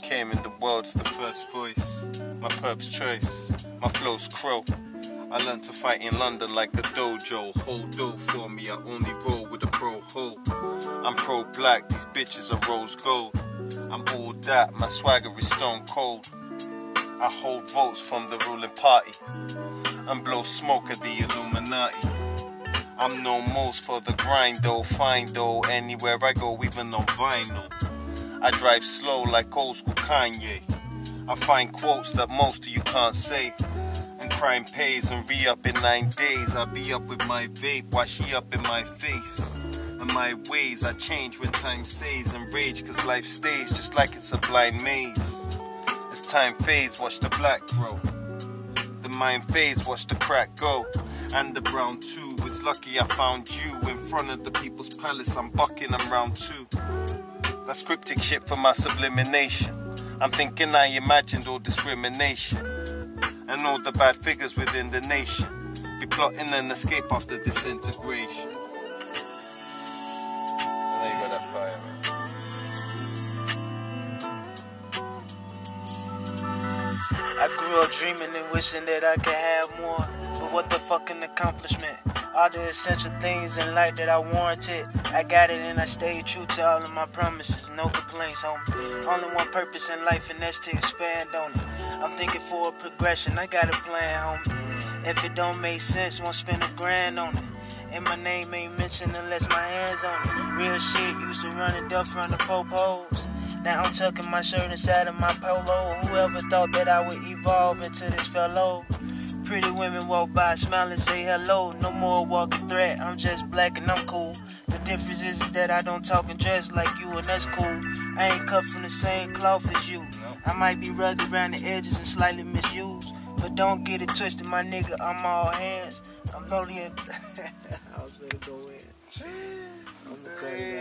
came in the world's the first voice. My purp's choice, my flow's crow. I learned to fight in London like a dojo. Hold dough for me, I only roll with a pro hoe. I'm pro-black, these bitches are rose gold. I'm all that, my swagger is stone cold. I hold votes from the ruling party and blow smoke at the Illuminati. I'm no most for the grind though, fine though, anywhere I go, even on vinyl. I drive slow like old school Kanye. I find quotes that most of you can't say. And crime pays and re-up in 9 days. I be up with my vape while she up in my face. And my ways I change when time says, and rage cause life stays just like it's a blind maze. As time fades, watch the black grow. The mind fades, watch the crack go. And the brown too. It's lucky I found you in front of the people's palace. I'm bucking, I'm round 2. That's cryptic shit for my sublimination. I'm thinking I imagined all discrimination and all the bad figures within the nation be plotting an escape after disintegration. And there you got that fire, man. I grew up dreaming and wishing that I could have more. But what the fucking accomplishment? All the essential things in life that I warranted, I got it and I stayed true to all of my promises. No complaints, homie. Only one purpose in life and that's to expand on it. I'm thinking for a progression, I got a plan, homie. If it don't make sense, won't spend $1,000 on it. And my name ain't mentioned unless my hands on it. Real shit, used to run and duck from the po-pos. Now I'm tucking my shirt inside of my polo. Whoever thought that I would evolve into this fellow? Pretty women walk by, smile and say hello. No more walking threat, I'm just black and I'm cool. The difference is that I don't talk and dress like you, and that's cool. I ain't cut from the same cloth as you. I might be rugged around the edges and slightly misused, but don't get it twisted, my nigga, I'm all hands. I'm only in... I was ready to go in. I'm